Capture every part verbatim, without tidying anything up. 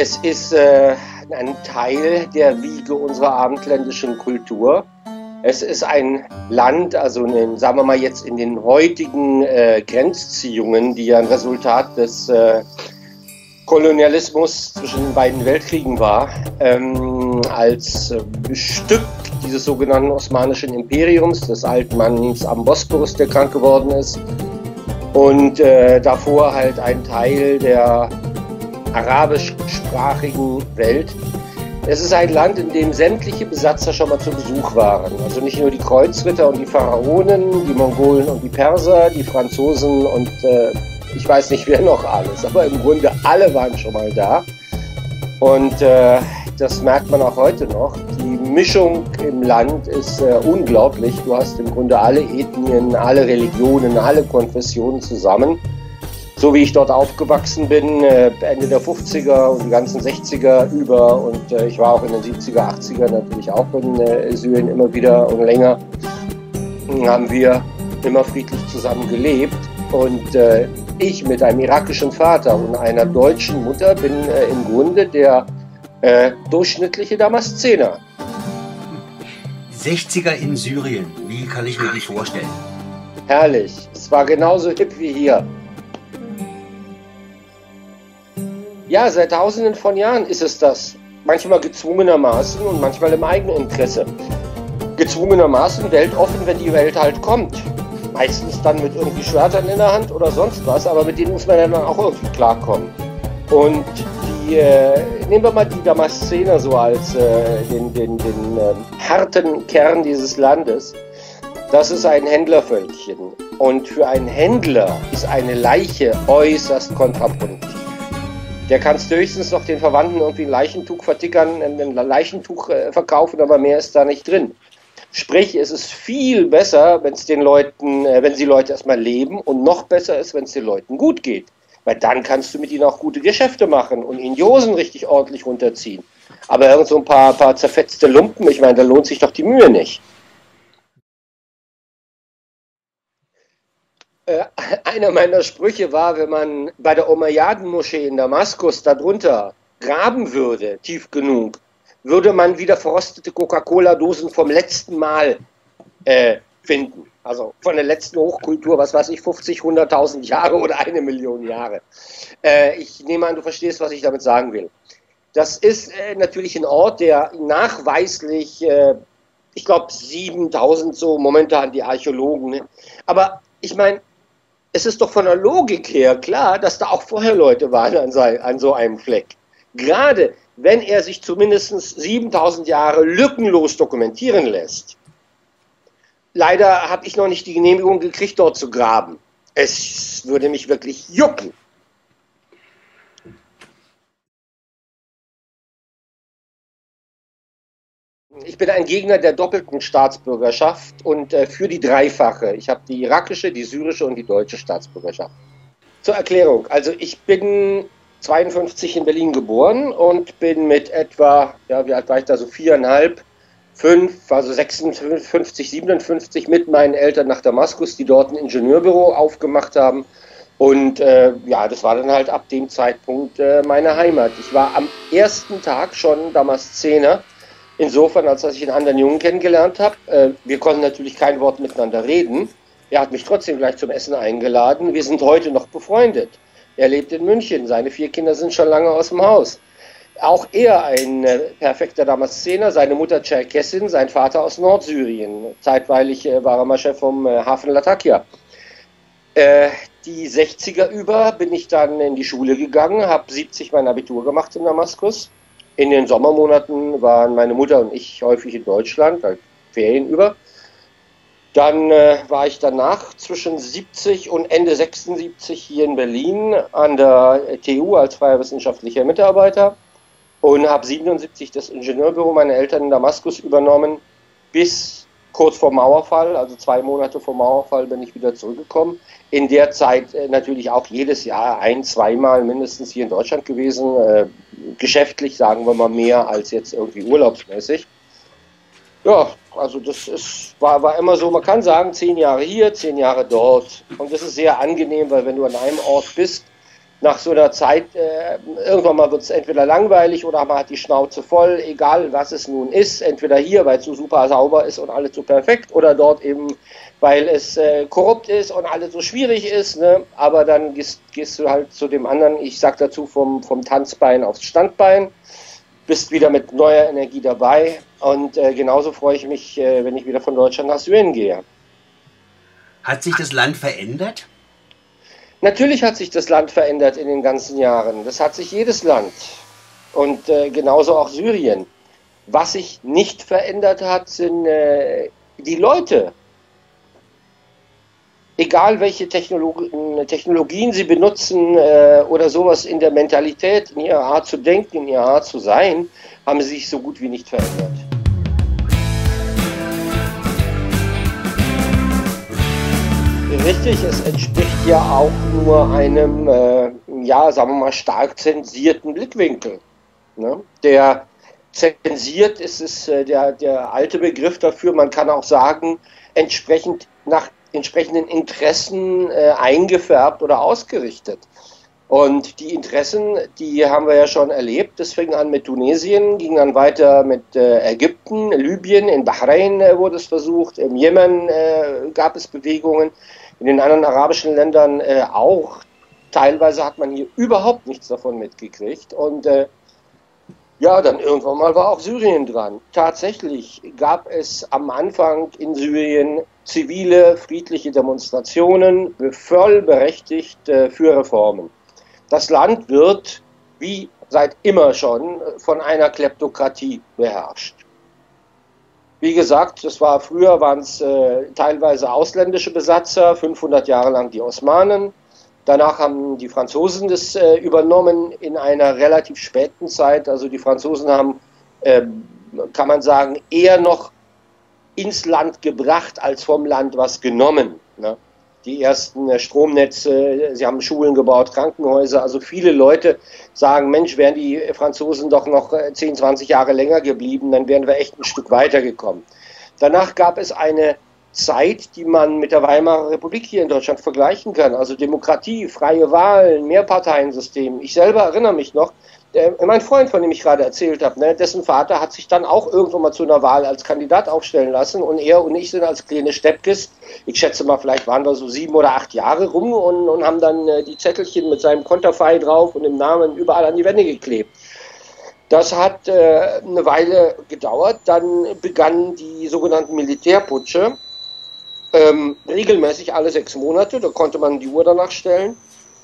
Es ist äh, ein Teil der Wiege unserer abendländischen Kultur. Es ist ein Land, also in, sagen wir mal jetzt in den heutigen äh, Grenzziehungen, die ja ein Resultat des äh, Kolonialismus zwischen den beiden Weltkriegen war, ähm, als äh, Stück dieses sogenannten Osmanischen Imperiums, des alten Manns am Bosporus, der krank geworden ist, und äh, davor halt ein Teil der arabischsprachigen Welt. Es ist ein Land, in dem sämtliche Besatzer schon mal zu Besuch waren. Also nicht nur die Kreuzritter und die Pharaonen, die Mongolen und die Perser, die Franzosen und äh, ich weiß nicht wer noch alles, aber im Grunde alle waren schon mal da. Und äh, das merkt man auch heute noch. Die Mischung im Land ist äh, unglaublich. Du hast im Grunde alle Ethnien, alle Religionen, alle Konfessionen zusammen. So wie ich dort aufgewachsen bin, äh, Ende der fünfziger und die ganzen sechziger über, und äh, ich war auch in den siebziger, achtziger natürlich auch in äh, Syrien immer wieder und länger, haben wir immer friedlich zusammen gelebt. Und äh, ich mit einem irakischen Vater und einer deutschen Mutter bin äh, im Grunde der äh, durchschnittliche Damaszener. sechziger in Syrien, wie kann ich mir die vorstellen? Herrlich, es war genauso hip wie hier. Ja, seit tausenden von Jahren ist es das. Manchmal gezwungenermaßen und manchmal im eigenen Interesse. Gezwungenermaßen weltoffen, wenn die Welt halt kommt. Meistens dann mit irgendwie Schwertern in der Hand oder sonst was, aber mit denen muss man dann auch irgendwie klarkommen. Und die, äh, nehmen wir mal die Damaszener so als äh, den, den, den äh, harten Kern dieses Landes. Das ist ein Händlervölkchen. Und für einen Händler ist eine Leiche äußerst kontraproduktiv. Der kannst du höchstens noch den Verwandten irgendwie ein Leichentuch vertickern, ein Leichentuch äh, verkaufen, aber mehr ist da nicht drin. Sprich, es ist viel besser, wenn es den Leuten, äh, wenn die Leute erstmal leben, und noch besser ist, wenn es den Leuten gut geht. Weil dann kannst du mit ihnen auch gute Geschäfte machen und ihnen die Hosen richtig ordentlich runterziehen. Aber irgend so ein paar, paar zerfetzte Lumpen, ich meine, da lohnt sich doch die Mühe nicht. Äh, einer meiner Sprüche war, wenn man bei der Umayyaden-Moschee in Damaskus darunter graben würde, tief genug, würde man wieder verrostete Coca-Cola-Dosen vom letzten Mal äh, finden. Also von der letzten Hochkultur, was weiß ich, fünfzig, hunderttausend Jahre oder eine Million Jahre. Äh, ich nehme an, du verstehst, was ich damit sagen will. Das ist äh, natürlich ein Ort, der nachweislich, äh, ich glaube siebentausend so momentan die Archäologen, ne? Aber ich meine, es ist doch von der Logik her klar, dass da auch vorher Leute waren an, sei, an so einem Fleck. Gerade wenn er sich zumindest siebentausend Jahre lückenlos dokumentieren lässt. Leider habe ich noch nicht die Genehmigung gekriegt, dort zu graben. Es würde mich wirklich jucken. Ich bin ein Gegner der doppelten Staatsbürgerschaft und äh, für die dreifache. Ich habe die irakische, die syrische und die deutsche Staatsbürgerschaft. Zur Erklärung, also ich bin zweiundfünfzig in Berlin geboren und bin mit etwa, ja, wie alt war ich da, so viereinhalb, fünf, also sechsundfünfzig, siebenundfünfzig mit meinen Eltern nach Damaskus, die dort ein Ingenieurbüro aufgemacht haben. Und äh, ja, das war dann halt ab dem Zeitpunkt äh, meine Heimat. Ich war am ersten Tag schon Damaszener. Insofern, als dass ich einen anderen Jungen kennengelernt habe. Äh, wir konnten natürlich kein Wort miteinander reden. Er hat mich trotzdem gleich zum Essen eingeladen. Wir sind heute noch befreundet. Er lebt in München. Seine vier Kinder sind schon lange aus dem Haus. Auch er ein äh, perfekter Damaszener. Seine Mutter Tscherkessin, sein Vater aus Nordsyrien. Zeitweilig äh, war er mal Chef vom äh, Hafen Latakia. Äh, die sechziger über bin ich dann in die Schule gegangen, habe siebzig mein Abitur gemacht in Damaskus. In den Sommermonaten waren meine Mutter und ich häufig in Deutschland, halt Ferien über. Dann äh, war ich danach zwischen siebzig und Ende sechsundsiebzig hier in Berlin an der T U als freier wissenschaftlicher Mitarbeiter und habe siebenundsiebzig das Ingenieurbüro meiner Eltern in Damaskus übernommen. Bis kurz vor Mauerfall, also zwei Monate vor Mauerfall, bin ich wieder zurückgekommen. In der Zeit äh, natürlich auch jedes Jahr ein-, zweimal mindestens hier in Deutschland gewesen. Äh, geschäftlich sagen wir mal mehr als jetzt irgendwie urlaubsmäßig. Ja, also das ist, war, war immer so, man kann sagen, zehn Jahre hier, zehn Jahre dort. Und das ist sehr angenehm, weil wenn du an einem Ort bist, nach so einer Zeit, äh, irgendwann mal wird es entweder langweilig oder man hat die Schnauze voll, egal was es nun ist, entweder hier, weil es so super sauber ist und alles so perfekt, oder dort eben, weil es äh, korrupt ist und alles so schwierig ist, ne? Aber dann gehst, gehst du halt zu dem anderen, ich sag dazu, vom, vom Tanzbein aufs Standbein, bist wieder mit neuer Energie dabei und äh, genauso freue ich mich, äh, wenn ich wieder von Deutschland nach Syrien gehe. Hat sich das Land verändert? Natürlich hat sich das Land verändert in den ganzen Jahren. Das hat sich jedes Land und äh, genauso auch Syrien. Was sich nicht verändert hat, sind äh, die Leute. Egal welche Technolog Technologien sie benutzen äh, oder sowas in der Mentalität, in ihrer Art zu denken, in ihrer Art zu sein, haben sie sich so gut wie nicht verändert. Richtig, es entspricht ja auch nur einem, äh, ja, sagen wir mal, stark zensierten Blickwinkel. Ne? Der zensiert ist es äh, der, der alte Begriff dafür, man kann auch sagen, entsprechend nach entsprechenden Interessen äh, eingefärbt oder ausgerichtet. Und die Interessen, die haben wir ja schon erlebt. Das fing an mit Tunesien, ging dann weiter mit äh, Ägypten, Libyen, in Bahrain äh, wurde es versucht, im Jemen äh, gab es Bewegungen, in den anderen arabischen Ländern äh, auch. Teilweise hat man hier überhaupt nichts davon mitgekriegt. Und äh, ja, dann irgendwann mal war auch Syrien dran. Tatsächlich gab es am Anfang in Syrien zivile, friedliche Demonstrationen, voll berechtigt äh, für Reformen. Das Land wird, wie seit immer schon, von einer Kleptokratie beherrscht. Wie gesagt, das war früher, waren es äh, teilweise ausländische Besatzer, fünfhundert Jahre lang die Osmanen. Danach haben die Franzosen das äh, übernommen in einer relativ späten Zeit. Also die Franzosen haben, äh, kann man sagen, eher noch ins Land gebracht als vom Land was genommen. Ne? Die ersten äh, Stromnetze, sie haben Schulen gebaut, Krankenhäuser. Also viele Leute sagen, Mensch, wären die Franzosen doch noch äh, zehn, zwanzig Jahre länger geblieben, dann wären wir echt ein Stück weitergekommen. Danach gab es eine Zeit, die man mit der Weimarer Republik hier in Deutschland vergleichen kann. Also Demokratie, freie Wahlen, Mehrparteiensystem. Ich selber erinnere mich noch, äh, mein Freund, von dem ich gerade erzählt habe, ne, dessen Vater hat sich dann auch irgendwann mal zu einer Wahl als Kandidat aufstellen lassen und er und ich sind als kleine Steppkes, ich schätze mal, vielleicht waren wir so sieben oder acht Jahre rum und, und haben dann äh, die Zettelchen mit seinem Konterfei drauf und dem Namen überall an die Wände geklebt. Das hat äh, eine Weile gedauert, dann begannen die sogenannten Militärputsche. Ähm, regelmäßig alle sechs Monate, da konnte man die Uhr danach stellen.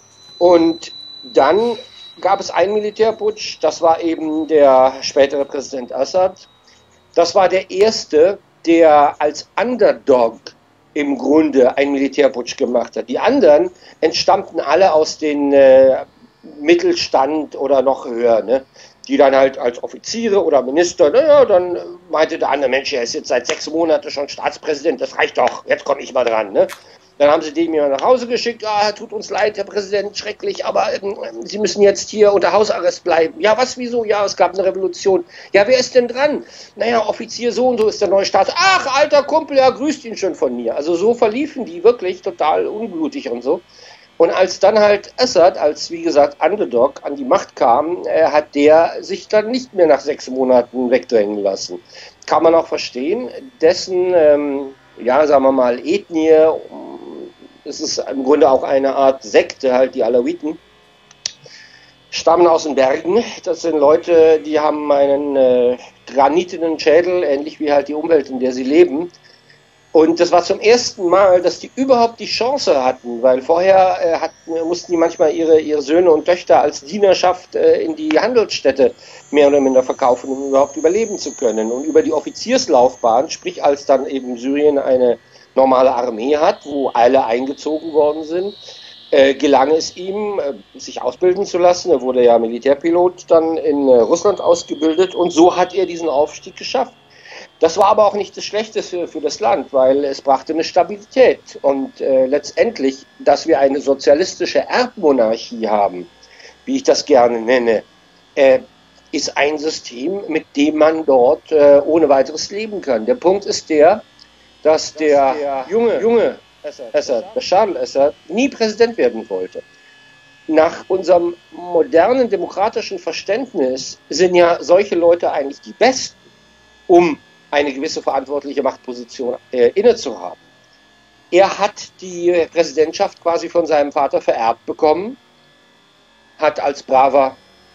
Und dann gab es einen Militärputsch, das war eben der spätere Präsident Assad. Das war der erste, der als Underdog im Grunde einen Militärputsch gemacht hat. Die anderen entstammten alle aus dem äh, Mittelstand oder noch höher, ne? Die dann halt als Offiziere oder Minister, naja, dann meinte der andere, Mensch, er ist jetzt seit sechs Monaten schon Staatspräsident, das reicht doch, jetzt komme ich mal dran. Ne? Dann haben sie den mir nach Hause geschickt, ah, tut uns leid, Herr Präsident, schrecklich, aber ähm, Sie müssen jetzt hier unter Hausarrest bleiben. Ja, was, wieso? Ja, es gab eine Revolution. Ja, wer ist denn dran? Naja, Offizier so und so ist der neue Staat. Ach, alter Kumpel, ja, grüßt ihn schon von mir. Also so verliefen die wirklich total unblutig und so. Und als dann halt Assad, als wie gesagt Underdog, an die Macht kam, äh, hat der sich dann nicht mehr nach sechs Monaten wegdrängen lassen. Kann man auch verstehen, dessen, ähm, ja, sagen wir mal, Ethnie, es ist im Grunde auch eine Art Sekte, halt die Alawiten, stammen aus den Bergen. Das sind Leute, die haben einen äh, granitenen Schädel, ähnlich wie halt die Umwelt, in der sie leben. Und das war zum ersten Mal, dass die überhaupt die Chance hatten, weil vorher äh, hatten, mussten die manchmal ihre, ihre Söhne und Töchter als Dienerschaft äh, in die Handelsstätte mehr oder minder verkaufen, um überhaupt überleben zu können. Und über die Offizierslaufbahn, sprich als dann eben Syrien eine normale Armee hat, wo alle eingezogen worden sind, äh, gelang es ihm, äh, sich ausbilden zu lassen. Er wurde ja Militärpilot dann in äh, Russland ausgebildet und so hat er diesen Aufstieg geschafft. Das war aber auch nicht das Schlechteste für das Land, weil es brachte eine Stabilität. Und äh, letztendlich, dass wir eine sozialistische Erbmonarchie haben, wie ich das gerne nenne, äh, ist ein System, mit dem man dort äh, ohne weiteres leben kann. Der Punkt ist der, dass der junge, junge Assad, Bashar al-Assad, nie Präsident werden wollte. nach unserem modernen demokratischen Verständnis sind ja solche Leute eigentlich die Besten, um eine gewisse verantwortliche Machtposition äh, innezuhaben. Er hat die Präsidentschaft quasi von seinem Vater vererbt bekommen, hat als braver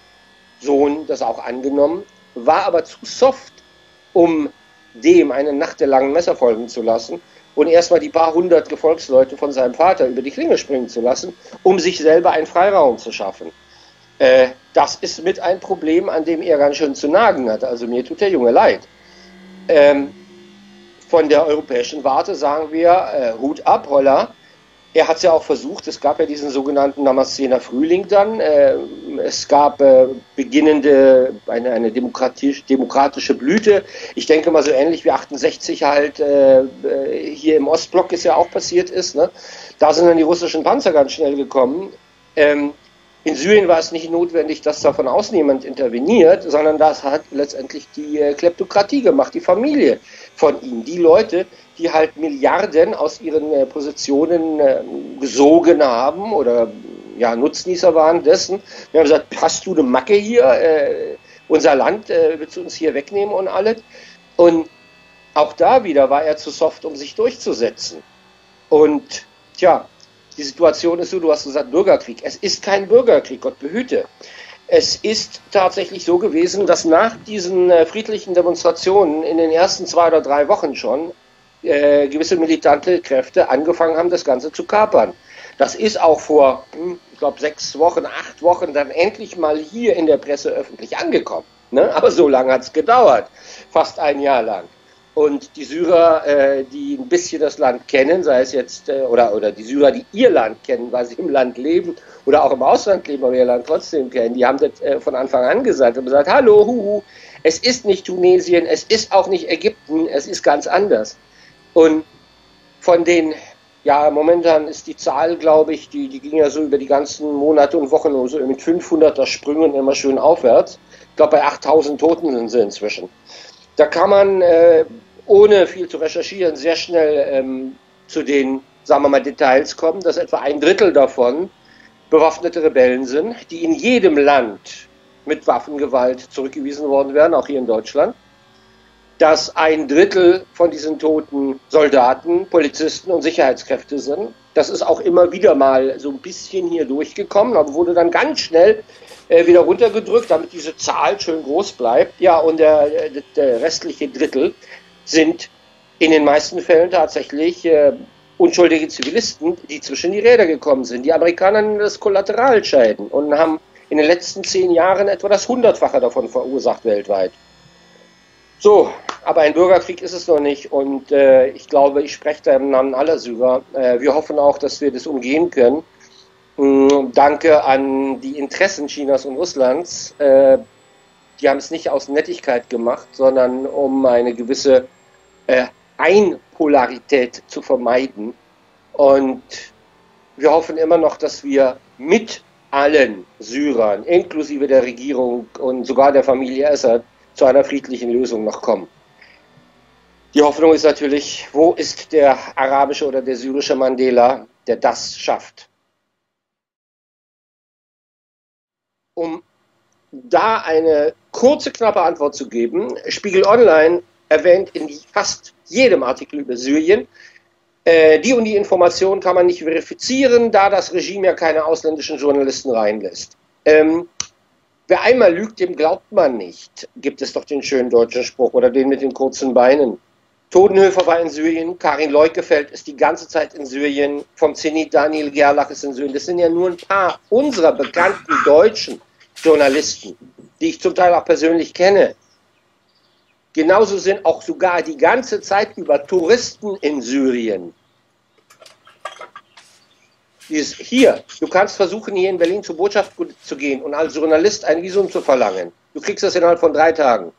Sohn das auch angenommen, war aber zu soft, um dem eine nachtelangen Messer folgen zu lassen und erstmal die paar hundert Gefolgsleute von seinem Vater über die Klinge springen zu lassen, um sich selber einen Freiraum zu schaffen. Äh, das ist mit ein Problem, an dem er ganz schön zu nagen hat. Also mir tut der Junge leid. Ähm, von der europäischen Warte sagen wir, äh, Hut ab, holla. Er hat es ja auch versucht, es gab ja diesen sogenannten Damaszener Frühling dann, äh, es gab äh, beginnende, eine, eine demokratisch, demokratische Blüte, ich denke mal so ähnlich wie achtundsechzig halt äh, hier im Ostblock es ja auch passiert ist, ne? Da sind dann die russischen Panzer ganz schnell gekommen. Ähm, in Syrien war es nicht notwendig, dass da von außen jemand interveniert, sondern das hat letztendlich die äh, Kleptokratie gemacht, die Familie von ihm, die Leute, die halt Milliarden aus ihren äh, Positionen äh, gesogen haben oder ja, Nutznießer waren dessen. Wir haben gesagt, hast du eine Macke hier? Äh, unser Land äh, willst du uns hier wegnehmen und alles? Und auch da wieder war er zu soft, um sich durchzusetzen. Und tja, die Situation ist so, du hast gesagt, Bürgerkrieg. Es ist kein Bürgerkrieg, Gott behüte. Es ist tatsächlich so gewesen, dass nach diesen äh, friedlichen Demonstrationen in den ersten zwei oder drei Wochen schon Äh, gewisse militante Kräfte angefangen haben, das Ganze zu kapern. Das ist auch vor, hm, ich glaube, sechs Wochen, acht Wochen dann endlich mal hier in der Presse öffentlich angekommen. Ne? Aber so lange hat es gedauert, fast ein Jahr lang. Und die Syrer, äh, die ein bisschen das Land kennen, sei es jetzt, äh, oder, oder die Syrer, die ihr Land kennen, weil sie im Land leben oder auch im Ausland leben, aber ihr Land trotzdem kennen, die haben das äh, von Anfang an gesagt und gesagt, hallo, huhu, es ist nicht Tunesien, es ist auch nicht Ägypten, es ist ganz anders. Und von den, ja, momentan ist die Zahl, glaube ich, die, die ging ja so über die ganzen Monate und Wochen so mit fünfhunderter Sprüngen immer schön aufwärts. Ich glaube, bei achttausend Toten sind sie inzwischen. Da kann man, äh, ohne viel zu recherchieren, sehr schnell ähm, zu den, sagen wir mal, Details kommen, dass etwa ein Drittel davon bewaffnete Rebellen sind, die in jedem Land mit Waffengewalt zurückgewiesen worden wären, auch hier in Deutschland. Dass ein Drittel von diesen toten Soldaten, Polizisten und Sicherheitskräfte sind. Das ist auch immer wieder mal so ein bisschen hier durchgekommen, aber wurde dann ganz schnell äh, wieder runtergedrückt, damit diese Zahl schön groß bleibt. Ja, und der, der restliche Drittel sind in den meisten Fällen tatsächlich äh, unschuldige Zivilisten, die zwischen die Räder gekommen sind. Die Amerikaner nennen das Kollateralschäden und haben in den letzten zehn Jahren etwa das Hundertfache davon verursacht weltweit. So, aber ein Bürgerkrieg ist es noch nicht und äh, ich glaube, ich spreche da im Namen aller Syrer. Äh, wir hoffen auch, dass wir das umgehen können. Ähm, danke an die Interessen Chinas und Russlands. Äh, die haben es nicht aus Nettigkeit gemacht, sondern um eine gewisse äh, Einpolarität zu vermeiden. Und wir hoffen immer noch, dass wir mit allen Syrern, inklusive der Regierung und sogar der Familie Assad, zu einer friedlichen Lösung noch kommen. Die Hoffnung ist natürlich, wo ist der arabische oder der syrische Mandela, der das schafft? Um da eine kurze, knappe Antwort zu geben, Spiegel Online erwähnt in fast jedem Artikel über Syrien, äh, die und die Information kann man nicht verifizieren, da das Regime ja keine ausländischen Journalisten reinlässt. Ähm, Wer einmal lügt, dem glaubt man nicht, gibt es doch den schönen deutschen Spruch oder den mit den kurzen Beinen. Todenhöfer war in Syrien, Karin Leukefeld ist die ganze Zeit in Syrien, vom Zenit Daniel Gerlach ist in Syrien. Das sind ja nur ein paar unserer bekannten deutschen Journalisten, die ich zum Teil auch persönlich kenne. Genauso sind auch sogar die ganze Zeit über Touristen in Syrien. Dieses hier, du kannst versuchen, hier in Berlin zur Botschaft zu gehen und als Journalist ein Visum zu verlangen. Du kriegst das innerhalb von drei Tagen.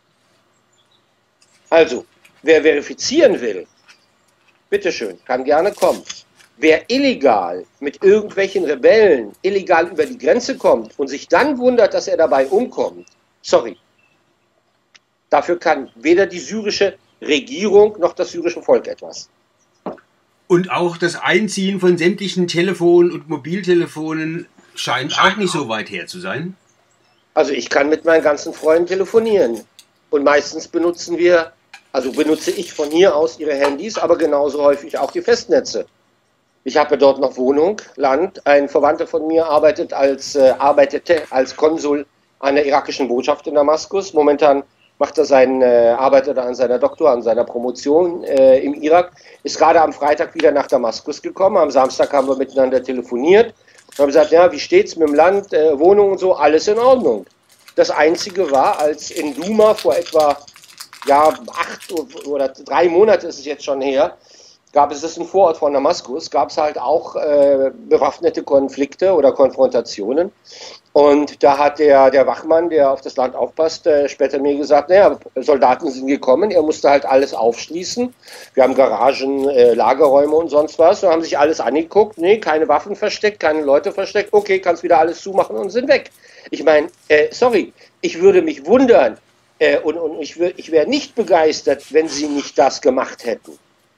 Also, wer verifizieren will, bitteschön, kann gerne kommen. Wer illegal mit irgendwelchen Rebellen illegal über die Grenze kommt und sich dann wundert, dass er dabei umkommt, sorry. Dafür kann weder die syrische Regierung noch das syrische Volk etwas. Und auch das Einziehen von sämtlichen Telefon- und Mobiltelefonen Scheint auch nicht so weit her zu sein. Also ich kann mit meinen ganzen Freunden telefonieren. Und meistens benutzen wir, also benutze ich von hier aus ihre Handys, aber genauso häufig auch die Festnetze. Ich habe dort noch Wohnung, Land. Ein Verwandter von mir arbeitet als, äh, arbeitete als Konsul an der irakischen Botschaft in Damaskus. Momentan macht er seinen, äh, arbeitet er an seiner Doktor, an seiner Promotion äh, im Irak. Ist gerade am Freitag wieder nach Damaskus gekommen. Am Samstag haben wir miteinander telefoniert. Und haben gesagt, ja, wie steht's mit dem Land, äh, Wohnung und so, alles in Ordnung. Das Einzige war, als in Duma vor etwa ja, acht oder drei Monate ist es jetzt schon her, gab es, das ist ein Vorort von Damaskus, gab es halt auch äh, bewaffnete Konflikte oder Konfrontationen. Und da hat der, der Wachmann, der auf das Land aufpasst, äh, später mir gesagt, naja, Soldaten sind gekommen, er musste halt alles aufschließen. Wir haben Garagen, äh, Lagerräume und sonst was. Und haben sich alles angeguckt, nee, keine Waffen versteckt, keine Leute versteckt, okay, kannst wieder alles zumachen und sind weg. Ich meine, äh, sorry, ich würde mich wundern äh, und, und ich, ich wäre nicht begeistert, wenn sie nicht das gemacht hätten.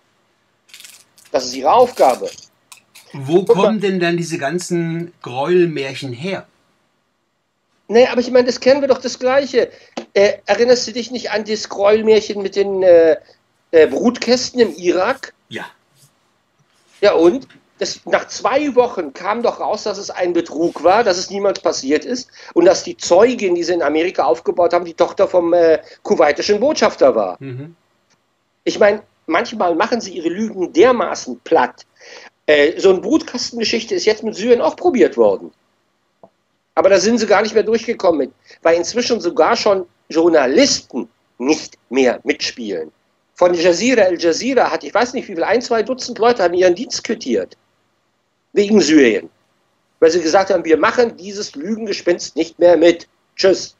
Das ist ihre Aufgabe. Wo kommen denn dann diese ganzen Gräuelmärchen her? Nee, aber ich meine, das kennen wir doch das Gleiche. Äh, erinnerst du dich nicht an das Gräuelmärchen mit den äh, äh, Brutkästen im Irak? Ja. Ja und? Das, nach zwei Wochen kam doch raus, dass es ein Betrug war, dass es niemand passiert ist und dass die Zeugin, die sie in Amerika aufgebaut haben, die Tochter vom äh, kuwaitischen Botschafter war. Mhm. Ich meine, manchmal machen sie ihre Lügen dermaßen platt. Äh, so eine Brutkastengeschichte ist jetzt mit Syrien auch probiert worden. Aber da sind sie gar nicht mehr durchgekommen mit, weil inzwischen sogar schon Journalisten nicht mehr mitspielen. Von Jazeera, Al Jazeera hat, ich weiß nicht wie viel, ein, zwei Dutzend Leute haben ihren Dienst quittiert. Wegen Syrien. Weil sie gesagt haben, wir machen dieses Lügengespenst nicht mehr mit. Tschüss.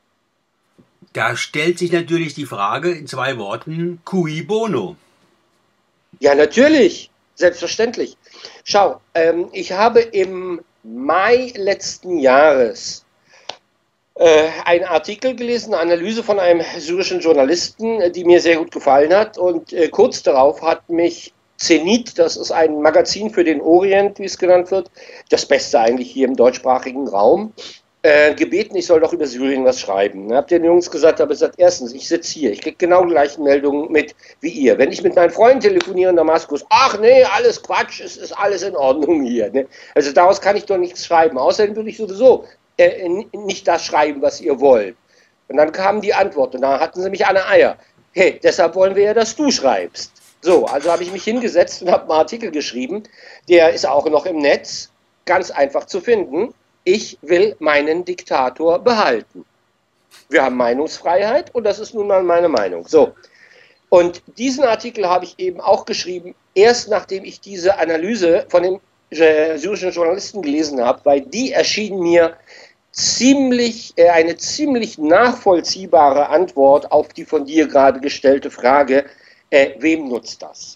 Da stellt sich natürlich die Frage in zwei Worten, cui bono? Ja, natürlich. Selbstverständlich. Schau, ähm, ich habe im Mai letzten Jahres äh, einen Artikel gelesen, eine Analyse von einem syrischen Journalisten, die mir sehr gut gefallen hat. Und äh, kurz darauf hat mich Zenit, das ist ein Magazin für den Orient, wie es genannt wird, das Beste eigentlich hier im deutschsprachigen Raum, äh, gebeten, ich soll doch über Syrien was schreiben. Ich habe den Jungs gesagt, habe gesagt, erstens, ich sitze hier, ich kriege genau die gleichen Meldungen mit wie ihr. Wenn ich mit meinen Freunden telefoniere in Damaskus, ach nee, alles Quatsch, es ist alles in Ordnung hier. Ne? Also daraus kann ich doch nichts schreiben. Außerdem würde ich sowieso äh, nicht das schreiben, was ihr wollt. Und dann kam die Antwort und da hatten sie mich an der Eier. Hey, deshalb wollen wir ja, dass du schreibst. So, also habe ich mich hingesetzt und habe einen Artikel geschrieben, der ist auch noch im Netz, ganz einfach zu finden. Ich will meinen Diktator behalten. Wir haben Meinungsfreiheit und das ist nun mal meine Meinung. So, und diesen Artikel habe ich eben auch geschrieben, erst nachdem ich diese Analyse von dem syrischen Journalisten gelesen habe, weil die erschien mir ziemlich, äh, eine ziemlich nachvollziehbare Antwort auf die von dir gerade gestellte Frage, Äh, wem nutzt das?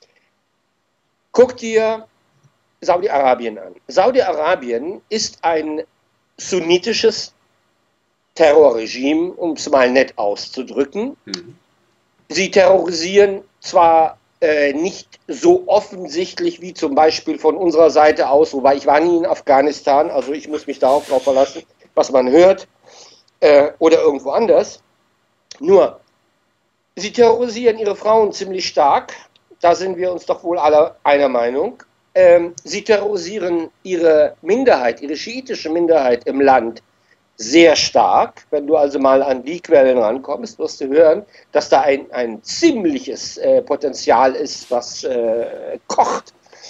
Guck dir Saudi-Arabien an. Saudi-Arabien ist ein sunnitisches Terrorregime, um es mal nett auszudrücken. Mhm. Sie terrorisieren zwar äh, nicht so offensichtlich wie zum Beispiel von unserer Seite aus, wobei ich war nie in Afghanistan, also ich muss mich darauf drauf verlassen, was man hört, äh, oder irgendwo anders. Nur, sie terrorisieren ihre Frauen ziemlich stark, da sind wir uns doch wohl alle einer Meinung. Ähm, sie terrorisieren ihre Minderheit, ihre schiitische Minderheit im Land sehr stark. Wenn du also mal an die Quellen rankommst, wirst du hören, dass da ein, ein ziemliches äh, Potenzial ist, was äh, kocht.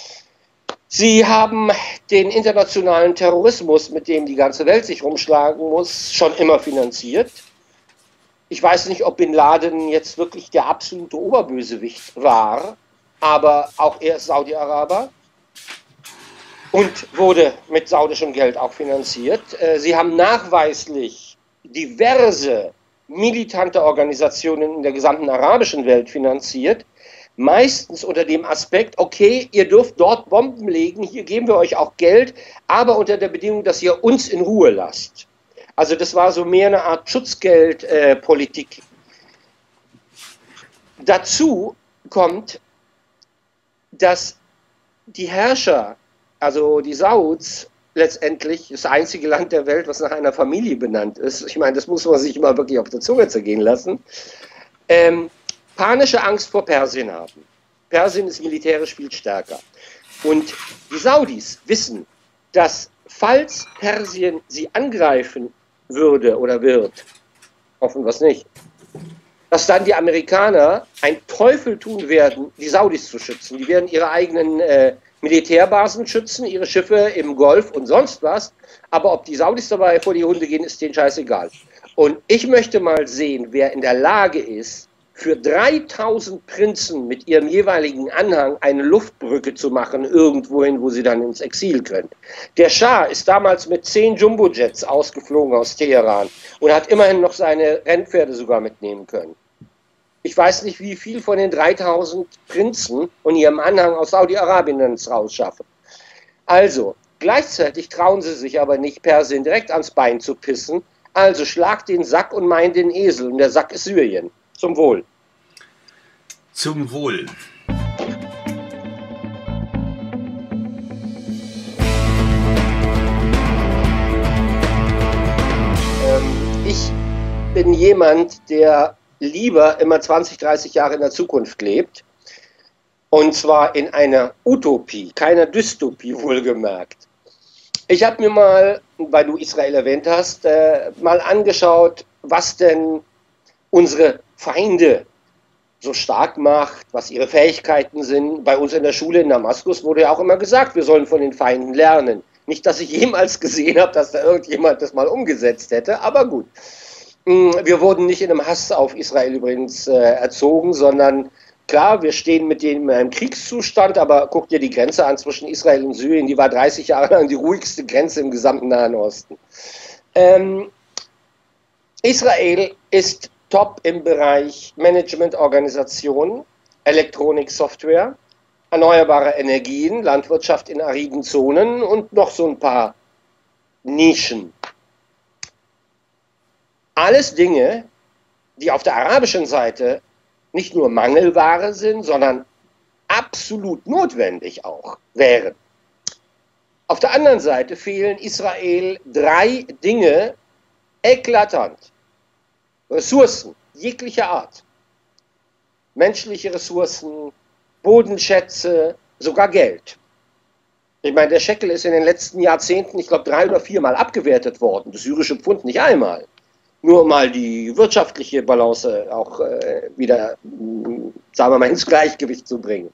Sie haben den internationalen Terrorismus, mit dem die ganze Welt sich rumschlagen muss, schon immer finanziert. Ich weiß nicht, ob Bin Laden jetzt wirklich der absolute Oberbösewicht war, aber auch er ist Saudi-Araber und wurde mit saudischem Geld auch finanziert. Sie haben nachweislich diverse militante Organisationen in der gesamten arabischen Welt finanziert, meistens unter dem Aspekt, okay, ihr dürft dort Bomben legen, hier geben wir euch auch Geld, aber unter der Bedingung, dass ihr uns in Ruhe lasst. Also das war so mehr eine Art Schutzgeldpolitik. Äh, Dazu kommt, dass die Herrscher, also die Sauds, letztendlich das einzige Land der Welt, was nach einer Familie benannt ist. Ich meine, das muss man sich immer wirklich auf der Zunge zergehen lassen. Ähm, panische Angst vor Persien haben. Persien ist militärisch viel stärker. Und die Saudis wissen, dass falls Persien sie angreifen würde oder wird, hoffen wir es nicht, dass dann die Amerikaner einen Teufel tun werden, die Saudis zu schützen. Die werden ihre eigenen äh, Militärbasen schützen, ihre Schiffe im Golf und sonst was. Aber ob die Saudis dabei vor die Hunde gehen, ist denen scheißegal. Und ich möchte mal sehen, wer in der Lage ist, für dreitausend Prinzen mit ihrem jeweiligen Anhang eine Luftbrücke zu machen, irgendwohin, wo sie dann ins Exil können. Der Schah ist damals mit zehn Jumbojets ausgeflogen aus Teheran und hat immerhin noch seine Rennpferde sogar mitnehmen können. Ich weiß nicht, wie viel von den dreitausend Prinzen und ihrem Anhang aus Saudi-Arabien es rausschaffen. Also, gleichzeitig trauen sie sich aber nicht, Persien direkt ans Bein zu pissen. Also schlag den Sack und mein den Esel. Und der Sack ist Syrien. Zum Wohl. Zum Wohl. Ähm, ich bin jemand, der lieber immer zwanzig, dreißig Jahre in der Zukunft lebt. Und zwar in einer Utopie, keiner Dystopie wohlgemerkt. Ich habe mir mal, weil du Israel erwähnt hast, äh, mal angeschaut, was denn unsere Feinde so stark macht, was ihre Fähigkeiten sind. Bei uns in der Schule in Damaskus wurde ja auch immer gesagt, wir sollen von den Feinden lernen. Nicht, dass ich jemals gesehen habe, dass da irgendjemand das mal umgesetzt hätte, aber gut. Wir wurden nicht in einem Hass auf Israel übrigens äh, erzogen, sondern klar, wir stehen mit denen in einem Kriegszustand, aber guck dir die Grenze an zwischen Israel und Syrien, die war dreißig Jahre lang die ruhigste Grenze im gesamten Nahen Osten. Ähm, Israel ist top im Bereich Managementorganisation, Elektronik, Software, erneuerbare Energien, Landwirtschaft in ariden Zonen und noch so ein paar Nischen. Alles Dinge, die auf der arabischen Seite nicht nur Mangelware sind, sondern absolut notwendig auch wären. Auf der anderen Seite fehlen Israel drei Dinge eklatant. Ressourcen jeglicher Art. Menschliche Ressourcen, Bodenschätze, sogar Geld. Ich meine, der Shekel ist in den letzten Jahrzehnten, ich glaube, drei oder viermal abgewertet worden. Das syrische Pfund nicht einmal. Nur um mal die wirtschaftliche Balance auch äh, wieder, sagen wir mal, ins Gleichgewicht zu bringen.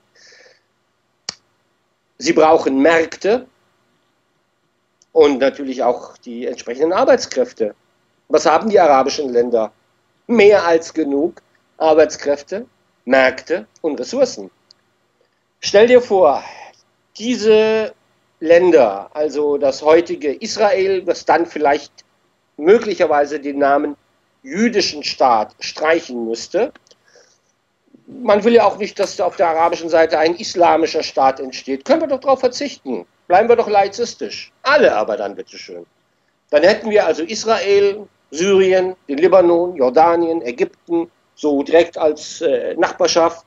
Sie brauchen Märkte und natürlich auch die entsprechenden Arbeitskräfte. Was haben die arabischen Länder? Mehr als genug Arbeitskräfte, Märkte und Ressourcen. Stell dir vor, diese Länder, also das heutige Israel, das dann vielleicht möglicherweise den Namen jüdischen Staat streichen müsste. Man will ja auch nicht, dass auf der arabischen Seite ein islamischer Staat entsteht. Können wir doch darauf verzichten. Bleiben wir doch laizistisch. Alle aber dann bitteschön. Dann hätten wir also Israel, Syrien, den Libanon, Jordanien, Ägypten, so direkt als äh, Nachbarschaft.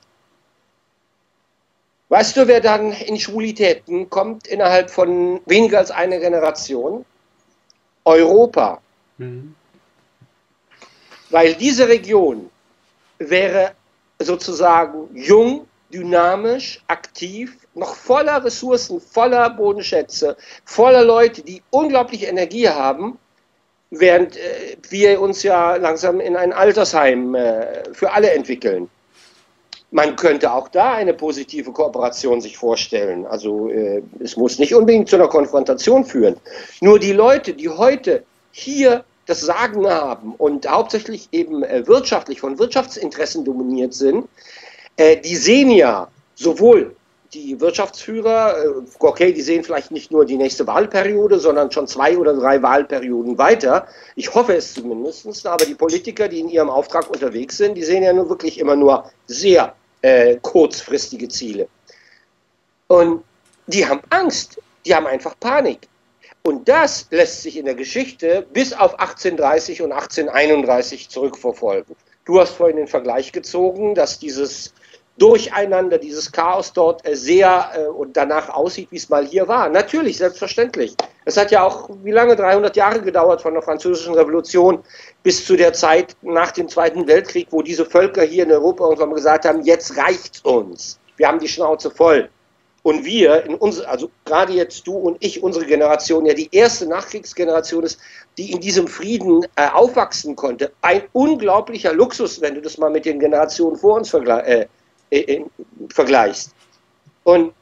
Weißt du, wer dann in Schwulitäten kommt innerhalb von weniger als einer Generation? Europa. Mhm. Weil diese Region wäre sozusagen jung, dynamisch, aktiv, noch voller Ressourcen, voller Bodenschätze, voller Leute, die unglaubliche Energie haben, während äh, wir uns ja langsam in ein Altersheim äh, für alle entwickeln. Man könnte auch da eine positive Kooperation sich vorstellen. Also äh, es muss nicht unbedingt zu einer Konfrontation führen. Nur die Leute, die heute hier das Sagen haben und hauptsächlich eben äh, wirtschaftlich von Wirtschaftsinteressen dominiert sind, äh, die sehen ja sowohl die Wirtschaftsführer, äh, okay, die sehen vielleicht nicht nur die nächste Wahlperiode, sondern schon zwei oder drei Wahlperioden weiter. Ich hoffe es zumindest, aber die Politiker, die in ihrem Auftrag unterwegs sind, die sehen ja nur wirklich immer nur sehr äh, kurzfristige Ziele. Und die haben Angst, die haben einfach Panik. Und das lässt sich in der Geschichte bis auf achtzehnhundertdreißig und achtzehnhunderteinunddreißig zurückverfolgen. Du hast vorhin den Vergleich gezogen, dass dieses Durcheinander, dieses Chaos dort äh, sehr äh, und danach aussieht, wie es mal hier war. Natürlich, selbstverständlich. Es hat ja auch, wie lange, dreihundert Jahre gedauert von der Französischen Revolution bis zu der Zeit nach dem Zweiten Weltkrieg, wo diese Völker hier in Europa irgendwann mal gesagt haben, jetzt reicht's uns. Wir haben die Schnauze voll. Und wir, in uns, also gerade jetzt du und ich, unsere Generation, ja die erste Nachkriegsgeneration ist, die in diesem Frieden äh, aufwachsen konnte. Ein unglaublicher Luxus, wenn du das mal mit den Generationen vor uns vergle äh, äh, vergleichst. Und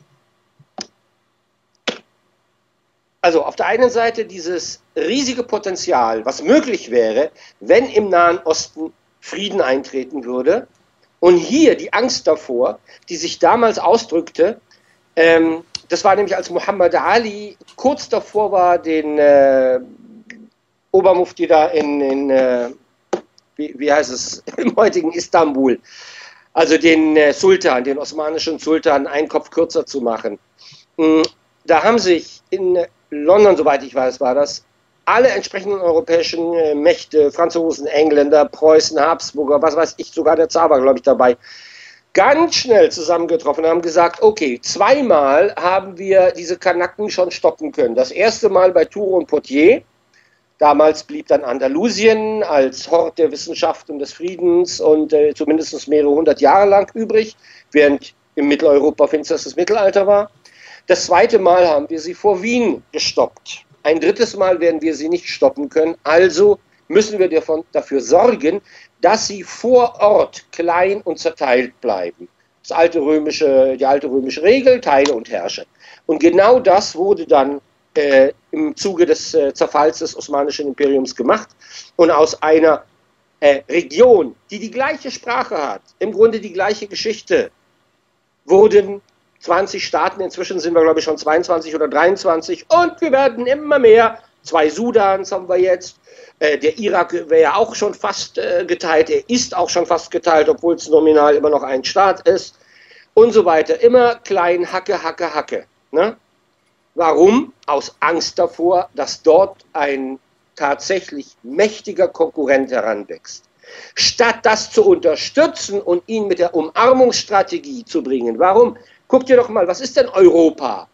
also auf der einen Seite dieses riesige Potenzial, was möglich wäre, wenn im Nahen Osten Frieden eintreten würde. Und hier die Angst davor, die sich damals ausdrückte, ähm, das war nämlich, als Muhammad Ali kurz davor war, den äh, Obermufti da in, in äh, wie, wie heißt es, im heutigen Istanbul, also den äh, Sultan, den osmanischen Sultan, einen Kopf kürzer zu machen. Mhm. Da haben sich in London, soweit ich weiß, war das, alle entsprechenden europäischen äh, Mächte, Franzosen, Engländer, Preußen, Habsburger, was weiß ich, sogar der Zar war, glaube ich, dabei, ganz schnell zusammengetroffen und haben gesagt, okay, zweimal haben wir diese Kanaken schon stoppen können. Das erste Mal bei Tours und Poitiers. Damals blieb dann Andalusien als Hort der Wissenschaft und des Friedens und äh, zumindest mehrere hundert Jahre lang übrig, während im Mitteleuropa finsterstes Mittelalter war. Das zweite Mal haben wir sie vor Wien gestoppt. Ein drittes Mal werden wir sie nicht stoppen können. Also müssen wir davon, dafür sorgen, dass sie vor Ort klein und zerteilt bleiben. Das alte römische, die alte römische Regel, teile und herrsche. Und genau das wurde dann äh, im Zuge des äh, Zerfalls des Osmanischen Imperiums gemacht. Und aus einer äh, Region, die die gleiche Sprache hat, im Grunde die gleiche Geschichte, wurden zwanzig Staaten, inzwischen sind wir, glaube ich, schon zweiundzwanzig oder dreiundzwanzig, und wir werden immer mehr. Zwei Sudans haben wir jetzt. Äh, der Irak wäre ja auch schon fast äh, geteilt. Er ist auch schon fast geteilt, obwohl es nominal immer noch ein Staat ist. Und so weiter. Immer klein, Hacke, Hacke, Hacke. Ne? Warum? Aus Angst davor, dass dort ein tatsächlich mächtiger Konkurrent heranwächst. Statt das zu unterstützen und ihn mit der Umarmungsstrategie zu bringen. Warum? Guck dir doch mal, was ist denn Europa?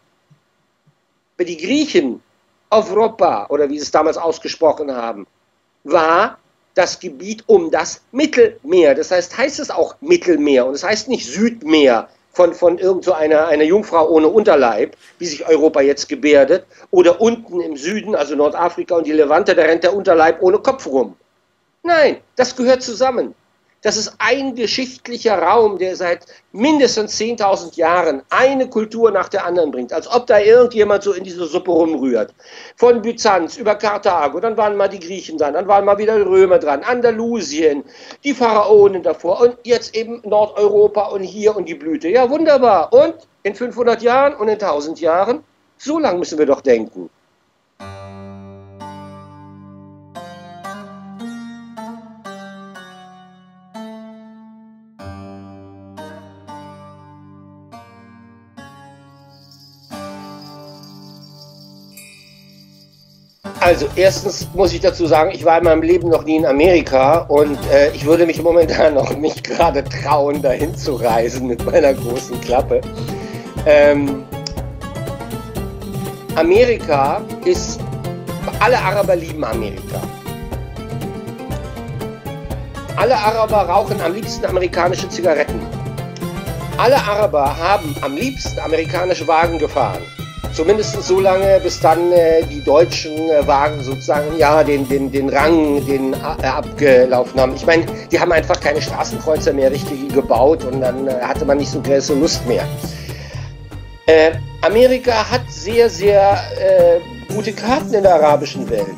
Für die Griechen, Europa, oder wie sie es damals ausgesprochen haben, war das Gebiet um das Mittelmeer. Das heißt, heißt es auch Mittelmeer und es heißt nicht Südmeer von, von irgend so einer, einer Jungfrau ohne Unterleib, wie sich Europa jetzt gebärdet, oder unten im Süden, also Nordafrika und die Levante, da rennt der Unterleib ohne Kopf rum. Nein, das gehört zusammen. Das ist ein geschichtlicher Raum, der seit mindestens zehntausend Jahren eine Kultur nach der anderen bringt. Als ob da irgendjemand so in diese Suppe rumrührt. Von Byzanz über Karthago, dann waren mal die Griechen dran, dann waren mal wieder die Römer dran, Andalusien, die Pharaonen davor und jetzt eben Nordeuropa und hier und die Blüte. Ja, wunderbar. Und in fünfhundert Jahren und in tausend Jahren? So lang müssen wir doch denken. Also erstens muss ich dazu sagen, ich war in meinem Leben noch nie in Amerika und äh, ich würde mich momentan noch nicht gerade trauen, dahin zu reisen mit meiner großen Klappe. Ähm, Amerika ist, alle Araber lieben Amerika. Alle Araber rauchen am liebsten amerikanische Zigaretten. Alle Araber haben am liebsten amerikanische Wagen gefahren. Zumindest so lange, bis dann äh, die deutschen äh, Wagen sozusagen ja den, den, den Rang den, äh, abgelaufen haben. Ich meine, die haben einfach keine Straßenkreuzer mehr richtig gebaut und dann äh, hatte man nicht so große Lust mehr. Äh, Amerika hat sehr, sehr äh, gute Karten in der arabischen Welt.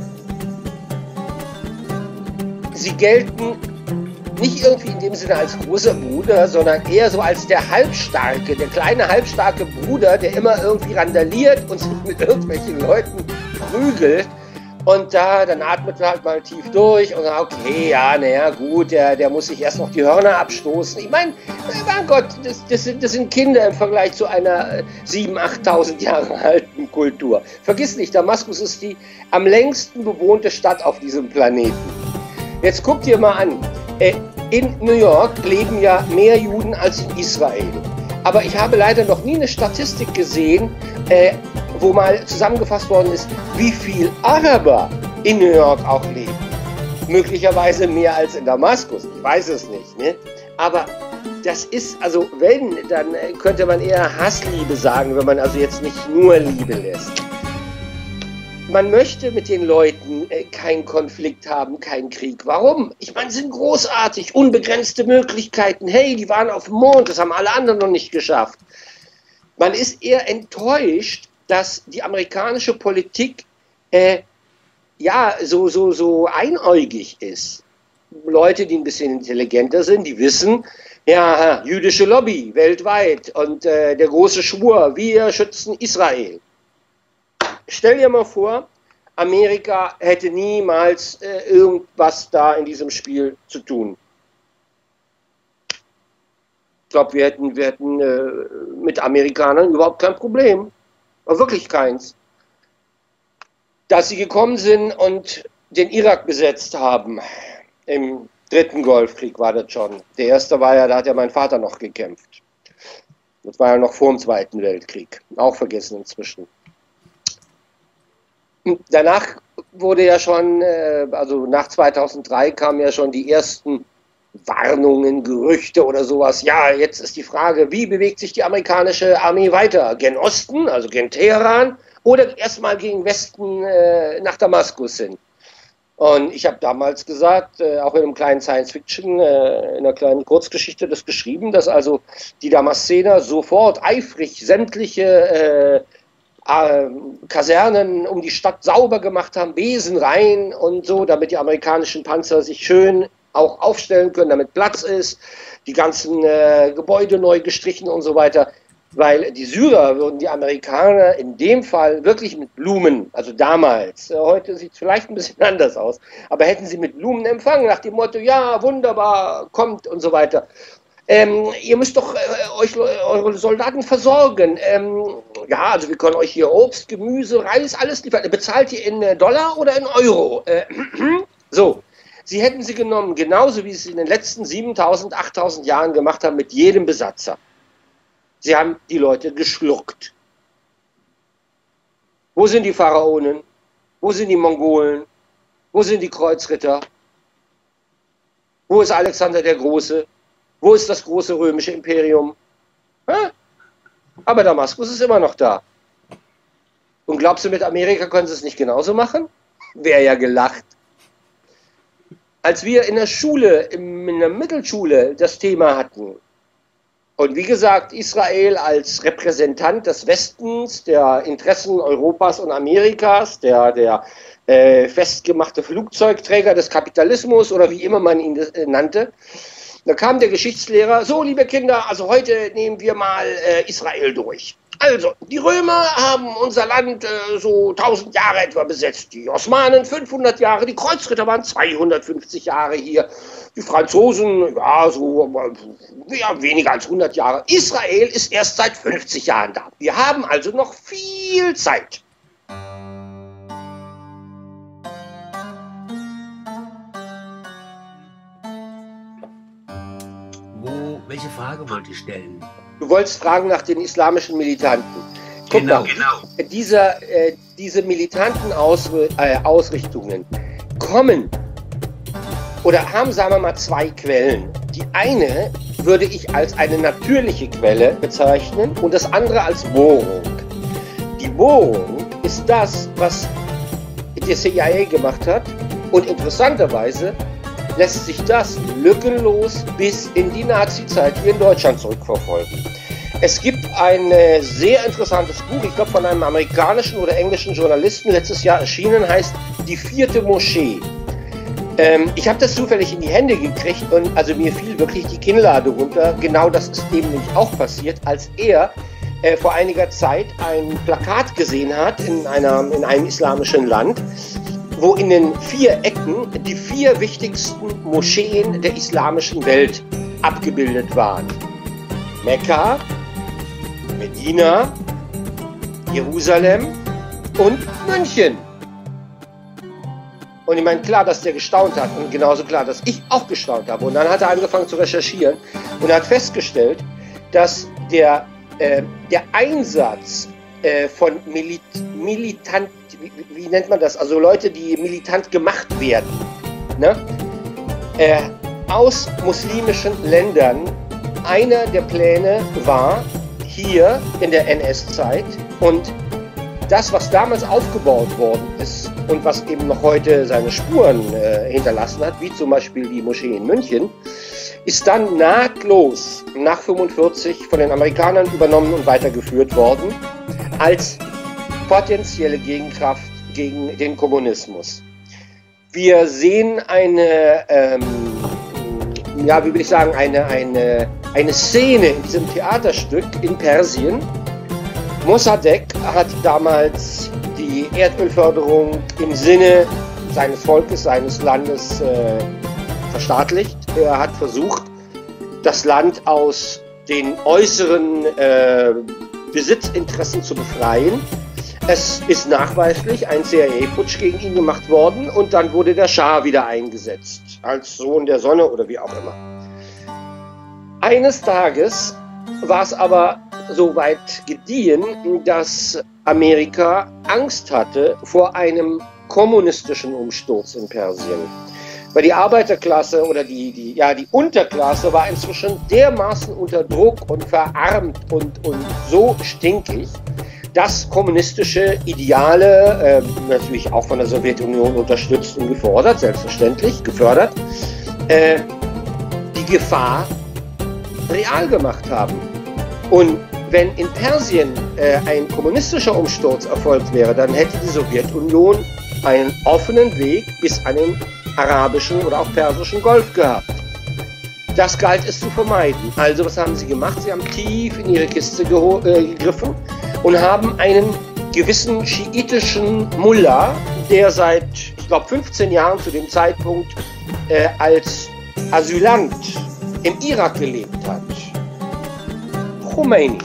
Sie gelten nicht irgendwie in dem Sinne als großer Bruder, sondern eher so als der Halbstarke, der kleine halbstarke Bruder, der immer irgendwie randaliert und sich mit irgendwelchen Leuten prügelt. Und da, dann atmet er halt mal tief durch und sagt, okay, ja, naja, gut, der, der muss sich erst noch die Hörner abstoßen. Ich meine, mein Gott, das, das, sind, das sind Kinder im Vergleich zu einer siebentausend, achttausend Jahre alten Kultur. Vergiss nicht, Damaskus ist die am längsten bewohnte Stadt auf diesem Planeten. Jetzt guck dir mal an, äh, In New York leben ja mehr Juden als in Israel. Aber ich habe leider noch nie eine Statistik gesehen, äh, wo mal zusammengefasst worden ist, wie viel Araber in New York auch leben. Möglicherweise mehr als in Damaskus, ich weiß es nicht. Ne? Aber das ist, also wenn, dann könnte man eher Hassliebe sagen, wenn man also jetzt nicht nur Liebe lässt. Man möchte mit den Leuten äh, keinen Konflikt haben, keinen Krieg. Warum? Ich meine, sie sind großartig, unbegrenzte Möglichkeiten. Hey, die waren auf dem Mond, das haben alle anderen noch nicht geschafft. Man ist eher enttäuscht, dass die amerikanische Politik äh, ja so, so, so einäugig ist. Leute, die ein bisschen intelligenter sind, die wissen, ja, jüdische Lobby weltweit und äh, der große Schwur, wir schützen Israel. Stell dir mal vor, Amerika hätte niemals äh, irgendwas da in diesem Spiel zu tun. Ich glaube, wir hätten, wir hätten äh, mit Amerikanern überhaupt kein Problem. Aber wirklich keins. Dass sie gekommen sind und den Irak besetzt haben, im dritten Golfkrieg war das schon. Der erste war ja, da hat ja mein Vater noch gekämpft. Das war ja noch vor dem Zweiten Weltkrieg. Auch vergessen inzwischen. Danach wurde ja schon, also nach zweitausenddrei kamen ja schon die ersten Warnungen, Gerüchte oder sowas. Ja, jetzt ist die Frage, wie bewegt sich die amerikanische Armee weiter? Gen Osten, also gen Teheran, oder erstmal gegen Westen äh, nach Damaskus hin? Und ich habe damals gesagt, äh, auch in einem kleinen Science-Fiction, äh, in einer kleinen Kurzgeschichte das geschrieben, dass also die Damaszener sofort eifrig sämtliche äh, Kasernen um die Stadt sauber gemacht haben, Besen rein und so, damit die amerikanischen Panzer sich schön auch aufstellen können, damit Platz ist, die ganzen äh, Gebäude neu gestrichen und so weiter, weil die Syrer würden die Amerikaner in dem Fall wirklich mit Blumen, also damals, äh, heute sieht es vielleicht ein bisschen anders aus, aber hätten sie mit Blumen empfangen, nach dem Motto, ja, wunderbar, kommt und so weiter. Ähm, ihr müsst doch äh, euch, eure Soldaten versorgen. Ähm, ja, also wir können euch hier Obst, Gemüse, Reis, alles liefern. Bezahlt ihr in Dollar oder in Euro? Äh, so, sie hätten sie genommen, genauso wie sie es in den letzten siebentausend, achttausend Jahren gemacht haben mit jedem Besatzer. Sie haben die Leute geschluckt. Wo sind die Pharaonen? Wo sind die Mongolen? Wo sind die Kreuzritter? Wo ist Alexander der Große? Wo ist das große römische Imperium? Ha? Aber Damaskus ist immer noch da. Und glaubst du, mit Amerika können sie es nicht genauso machen? Wäre ja gelacht. Als wir in der Schule, in der Mittelschule das Thema hatten, und wie gesagt, Israel als Repräsentant des Westens, der Interessen Europas und Amerikas, der, der äh, festgemachte Flugzeugträger des Kapitalismus oder wie immer man ihn äh, nannte, da kam der Geschichtslehrer, so liebe Kinder, also heute nehmen wir mal äh, Israel durch. Also, die Römer haben unser Land äh, so tausend Jahre etwa besetzt, die Osmanen fünfhundert Jahre, die Kreuzritter waren zweihundertfünfzig Jahre hier, die Franzosen, ja, so ja, weniger als hundert Jahre. Israel ist erst seit fünfzig Jahren da. Wir haben also noch viel Zeit. Wo, welche Frage wollte ich stellen? Du wolltest fragen nach den islamischen Militanten. Guck Genau, mal, genau. Diese, äh, diese militanten Ausri äh, Ausrichtungen kommen oder haben, sagen wir mal, zwei Quellen. Die eine würde ich als eine natürliche Quelle bezeichnen und das andere als Bohrung. Die Bohrung ist das, was der C I A gemacht hat, und interessanterweise lässt sich das lückenlos bis in die Nazi-Zeit hier in Deutschland zurückverfolgen. Es gibt ein äh, sehr interessantes Buch, ich glaube von einem amerikanischen oder englischen Journalisten, letztes Jahr erschienen, heißt Die vierte Moschee. Ähm, ich habe das zufällig in die Hände gekriegt und also mir fiel wirklich die Kinnlade runter. Genau das ist dem nämlich auch passiert, als er äh, vor einiger Zeit ein Plakat gesehen hat in, einer, in einem islamischen Land, wo in den vier Ecken die vier wichtigsten Moscheen der islamischen Welt abgebildet waren. Mekka, Medina, Jerusalem und München. Und ich meine, klar, dass der gestaunt hat und genauso klar, dass ich auch gestaunt habe. Und dann hat er angefangen zu recherchieren und hat festgestellt, dass der, äh, der Einsatz äh, von Milit Militant, wie, wie nennt man das, also Leute, die militant gemacht werden, ne? äh, aus muslimischen Ländern, einer der Pläne war, hier in der N S-Zeit und das, was damals aufgebaut worden ist und was eben noch heute seine Spuren äh, hinterlassen hat, wie zum Beispiel die Moschee in München, ist dann nahtlos nach fünfundvierzig von den Amerikanern übernommen und weitergeführt worden als potenzielle Gegenkraft gegen den Kommunismus. Wir sehen eine, ähm, ja, wie will ich sagen, eine, eine, eine Szene in diesem Theaterstück in Persien. Mossadegh hat damals die Erdölförderung im Sinne seines Volkes, seines Landes äh, verstaatlicht. Er hat versucht, das Land aus den äußeren äh, Besitzinteressen zu befreien. Es ist nachweislich ein C I A-Putsch gegen ihn gemacht worden und dann wurde der Schah wieder eingesetzt, als Sohn der Sonne oder wie auch immer. Eines Tages war es aber so weit gediehen, dass Amerika Angst hatte vor einem kommunistischen Umsturz in Persien. Weil die Arbeiterklasse oder die, die, ja, die Unterklasse war inzwischen dermaßen unter Druck und verarmt und, und so stinkig, dass kommunistische Ideale, äh, natürlich auch von der Sowjetunion unterstützt und gefordert, selbstverständlich gefördert, äh, die Gefahr real gemacht haben. Und wenn in Persien äh, ein kommunistischer Umsturz erfolgt wäre, dann hätte die Sowjetunion einen offenen Weg bis an den arabischen oder auch persischen Golf gehabt. Das galt es zu vermeiden. Also was haben sie gemacht? Sie haben tief in ihre Kiste äh, gegriffen und haben einen gewissen schiitischen Mullah, der seit, ich glaube, fünfzehn Jahren zu dem Zeitpunkt äh, als Asylant im Irak gelebt hat, Khomeini,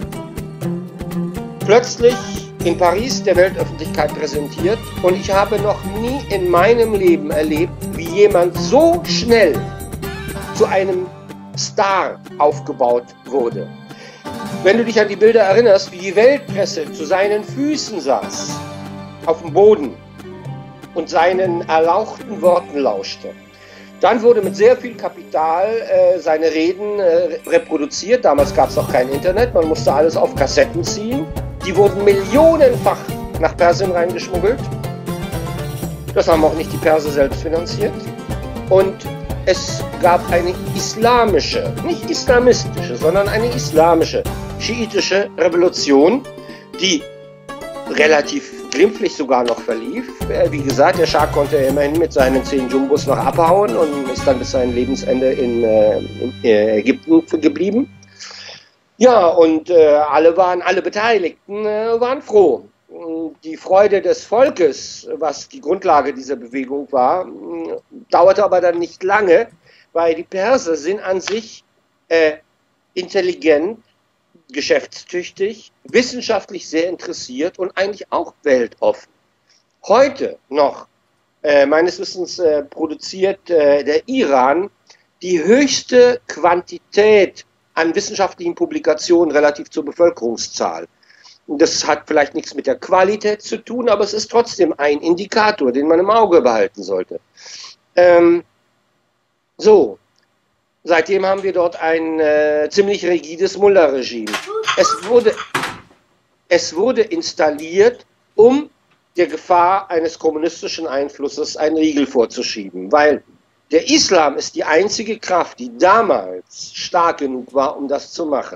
plötzlich in Paris der Weltöffentlichkeit präsentiert und ich habe noch nie in meinem Leben erlebt, wie jemand so schnell zu einem Star aufgebaut wurde. Wenn du dich an die Bilder erinnerst, wie die Weltpresse zu seinen Füßen saß, auf dem Boden und seinen erlauchten Worten lauschte, dann wurde mit sehr viel Kapital äh, seine Reden äh, reproduziert. Damals gab es noch kein Internet, man musste alles auf Kassetten ziehen. Die wurden millionenfach nach Persien reingeschmuggelt. Das haben auch nicht die Perser selbst finanziert. Und es gab eine islamische, nicht islamistische, sondern eine islamische, schiitische Revolution, die relativ glimpflich sogar noch verlief. Wie gesagt, der Schah konnte immerhin mit seinen zehn Jumbos noch abhauen und ist dann bis sein Lebensende in, äh, in äh, Ägypten geblieben. Ja, und äh, alle waren, alle Beteiligten äh, waren froh. Die Freude des Volkes, was die Grundlage dieser Bewegung war, dauerte aber dann nicht lange, weil die Perser sind an sich äh, intelligent, geschäftstüchtig, wissenschaftlich sehr interessiert und eigentlich auch weltoffen. Heute noch, äh, meines Wissens, äh, produziert äh, der Iran die höchste Quantität an wissenschaftlichen Publikationen relativ zur Bevölkerungszahl. Das hat vielleicht nichts mit der Qualität zu tun, aber es ist trotzdem ein Indikator, den man im Auge behalten sollte. Ähm, so, seitdem haben wir dort ein äh, ziemlich rigides Mullah-Regime. Es wurde, es wurde installiert, um der Gefahr eines kommunistischen Einflusses einen Riegel vorzuschieben, weil der Islam ist die einzige Kraft, die damals stark genug war, um das zu machen.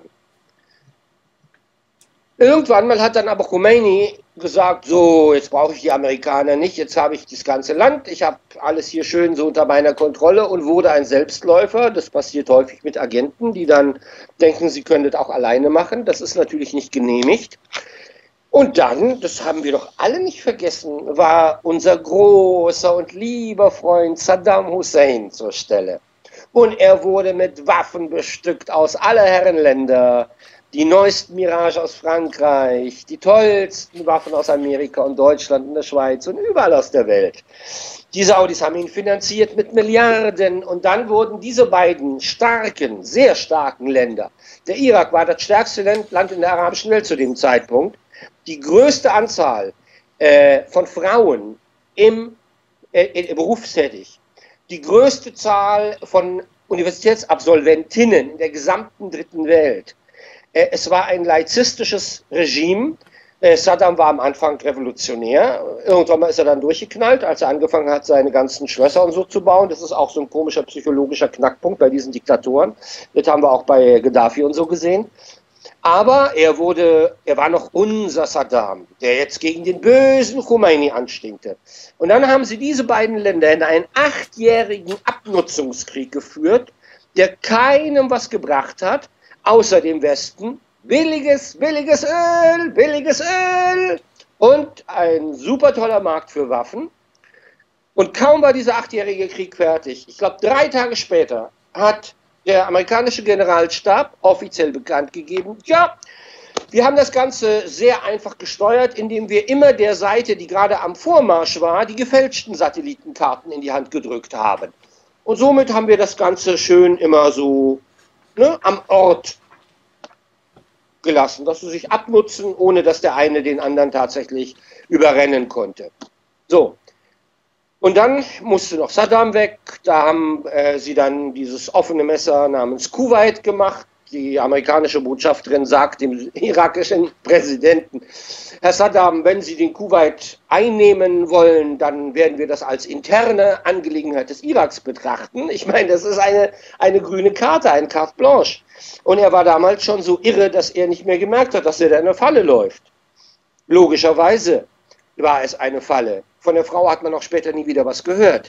Irgendwann mal hat dann aber Khomeini gesagt, so, jetzt brauche ich die Amerikaner nicht, jetzt habe ich das ganze Land, ich habe alles hier schön so unter meiner Kontrolle und wurde ein Selbstläufer. Das passiert häufig mit Agenten, die dann denken, sie können das auch alleine machen. Das ist natürlich nicht genehmigt. Und dann, das haben wir doch alle nicht vergessen, war unser großer und lieber Freund Saddam Hussein zur Stelle. Und er wurde mit Waffen bestückt aus aller Herrenländer, die neuesten Mirage aus Frankreich, die tollsten Waffen aus Amerika und Deutschland und der Schweiz und überall aus der Welt. Die Saudis haben ihn finanziert mit Milliarden und dann wurden diese beiden starken, sehr starken Länder, der Irak war das stärkste Land in der arabischen Welt zu dem Zeitpunkt, die größte Anzahl äh, von Frauen im äh, berufstätig, die größte Zahl von Universitätsabsolventinnen in der gesamten dritten Welt. Äh, es war ein laizistisches Regime. Äh, Saddam war am Anfang revolutionär. Irgendwann mal ist er dann durchgeknallt, als er angefangen hat, seine ganzen Schlösser und so zu bauen. Das ist auch so ein komischer psychologischer Knackpunkt bei diesen Diktatoren. Das haben wir auch bei Gaddafi und so gesehen. Aber er wurde, er war noch unser Saddam, der jetzt gegen den bösen Khomeini anstinkte. Und dann haben sie diese beiden Länder in einen achtjährigen Abnutzungskrieg geführt, der keinem was gebracht hat, außer dem Westen. Billiges, billiges Öl, billiges Öl und ein super toller Markt für Waffen. Und kaum war dieser achtjährige Krieg fertig. Ich glaube, drei Tage später hat der amerikanische Generalstab offiziell bekannt gegeben, ja, wir haben das Ganze sehr einfach gesteuert, indem wir immer der Seite, die gerade am Vormarsch war, die gefälschten Satellitenkarten in die Hand gedrückt haben. Und somit haben wir das Ganze schön immer so, ne, am Ort gelassen, dass sie sich abnutzen, ohne dass der eine den anderen tatsächlich überrennen konnte. So. Und dann musste noch Saddam weg, da haben äh, sie dann dieses offene Messer namens Kuwait gemacht. Die amerikanische Botschafterin sagt dem irakischen Präsidenten, Herr Saddam, wenn Sie den Kuwait einnehmen wollen, dann werden wir das als interne Angelegenheit des Iraks betrachten. Ich meine, das ist eine, eine grüne Karte, ein Carte Blanche. Und er war damals schon so irre, dass er nicht mehr gemerkt hat, dass er da in eine Falle läuft. Logischerweise war es eine Falle. Von der Frau hat man auch später nie wieder was gehört.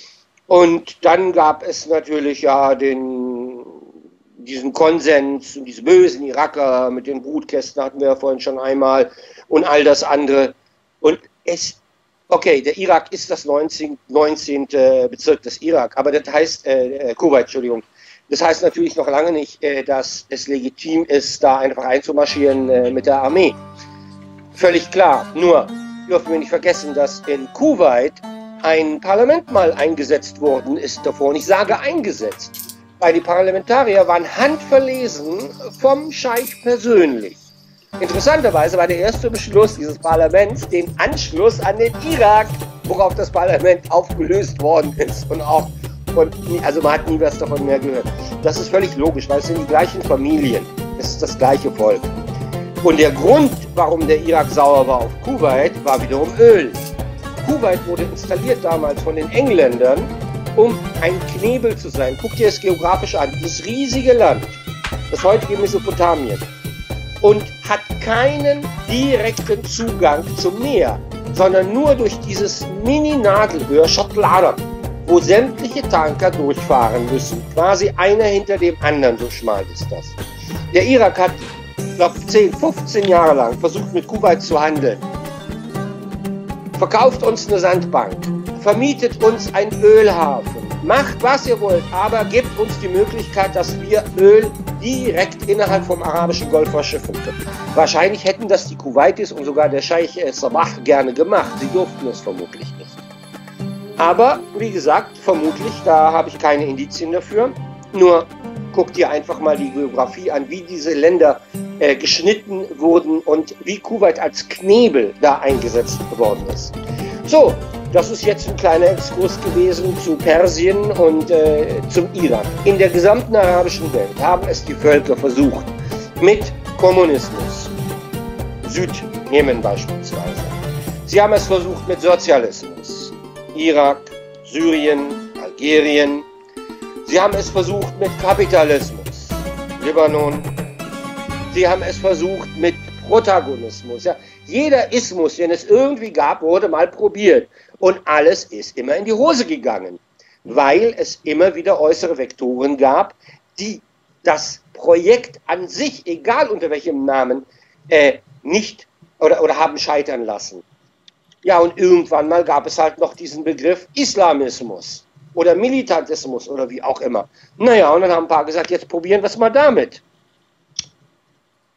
Und dann gab es natürlich ja den, diesen Konsens und diese bösen Iraker mit den Brutkästen hatten wir ja vorhin schon einmal und all das andere. Und es, okay, der Irak ist das neunzehnte Bezirk des Irak, aber das heißt, äh, Kuwait, Entschuldigung, das heißt natürlich noch lange nicht, äh, dass es legitim ist, da einfach einzumarschieren äh, mit der Armee. Völlig klar, nur dürfen wir nicht vergessen, dass in Kuwait ein Parlament mal eingesetzt worden ist davor. Und ich sage eingesetzt, weil die Parlamentarier waren handverlesen vom Scheich persönlich. Interessanterweise war der erste Beschluss dieses Parlaments den Anschluss an den Irak, worauf das Parlament aufgelöst worden ist. Und auch von, also man hat nie was davon mehr gehört. Das ist völlig logisch, weil es sind die gleichen Familien. Es ist das gleiche Volk. Und der Grund, warum der Irak sauer war auf Kuwait, war wiederum Öl. Kuwait wurde installiert damals von den Engländern, um ein Knebel zu sein. Guck dir das geografisch an. Dieses riesige Land, das heutige Mesopotamien, und hat keinen direkten Zugang zum Meer, sondern nur durch dieses Mini-Nadelöhr Schottlader, wo sämtliche Tanker durchfahren müssen. Quasi einer hinter dem anderen, so schmal ist das. Der Irak hat, ich glaube, zehn, fünfzehn Jahre lang versucht, mit Kuwait zu handeln. Verkauft uns eine Sandbank, vermietet uns einen Ölhafen, macht was ihr wollt, aber gebt uns die Möglichkeit, dass wir Öl direkt innerhalb vom arabischen Golf verschiffen können. Wahrscheinlich hätten das die Kuwaitis und sogar der Scheich Sabah gerne gemacht, sie durften es vermutlich nicht. Aber, wie gesagt, vermutlich, da habe ich keine Indizien dafür, nur guck dir einfach mal die Geografie an, wie diese Länder äh, geschnitten wurden und wie Kuwait als Knebel da eingesetzt worden ist. So, das ist jetzt ein kleiner Exkurs gewesen zu Persien und äh, zum Irak. In der gesamten arabischen Welt haben es die Völker versucht, mit Kommunismus, Südjemen beispielsweise. Sie haben es versucht mit Sozialismus, Irak, Syrien, Algerien. Sie haben es versucht mit Kapitalismus, Libanon. Sie haben es versucht mit Protagonismus. Ja, jeder Ismus, den es irgendwie gab, wurde mal probiert. Und alles ist immer in die Hose gegangen, weil es immer wieder äußere Vektoren gab, die das Projekt an sich, egal unter welchem Namen, äh, nicht oder, oder haben scheitern lassen. Ja, und irgendwann mal gab es halt noch diesen Begriff Islamismus oder Militantismus oder wie auch immer. Naja, und dann haben ein paar gesagt, jetzt probieren wir es mal damit.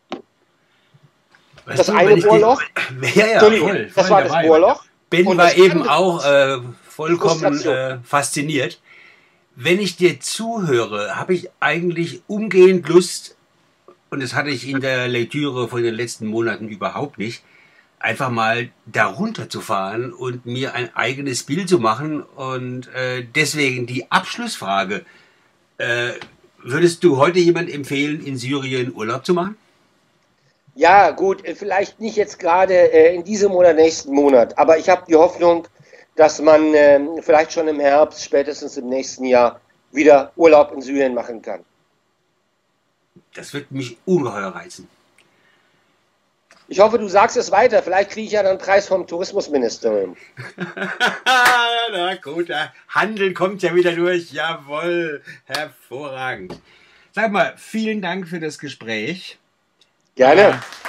Weißt das du, eine Bohrloch. Die, ja, ja, voll, voll das war dabei. das Bohrloch. Ben und war eben auch äh, vollkommen Frustration. äh, fasziniert. Wenn ich dir zuhöre, habe ich eigentlich umgehend Lust, und das hatte ich in der Lektüre von den letzten Monaten überhaupt nicht, einfach mal darunter zu fahren und mir ein eigenes Bild zu machen. Und äh, deswegen die Abschlussfrage. Äh, würdest du heute jemand empfehlen, in Syrien Urlaub zu machen? Ja, gut, vielleicht nicht jetzt gerade äh, in diesem oder nächsten Monat, aber ich habe die Hoffnung, dass man äh, vielleicht schon im Herbst, spätestens im nächsten Jahr, wieder Urlaub in Syrien machen kann. Das wird mich ungeheuer reizen. Ich hoffe, du sagst es weiter. Vielleicht kriege ich ja dann einen Preis vom Tourismusministerium. Na gut, der Handel kommt ja wieder durch. Jawohl, hervorragend. Sag mal, vielen Dank für das Gespräch. Gerne.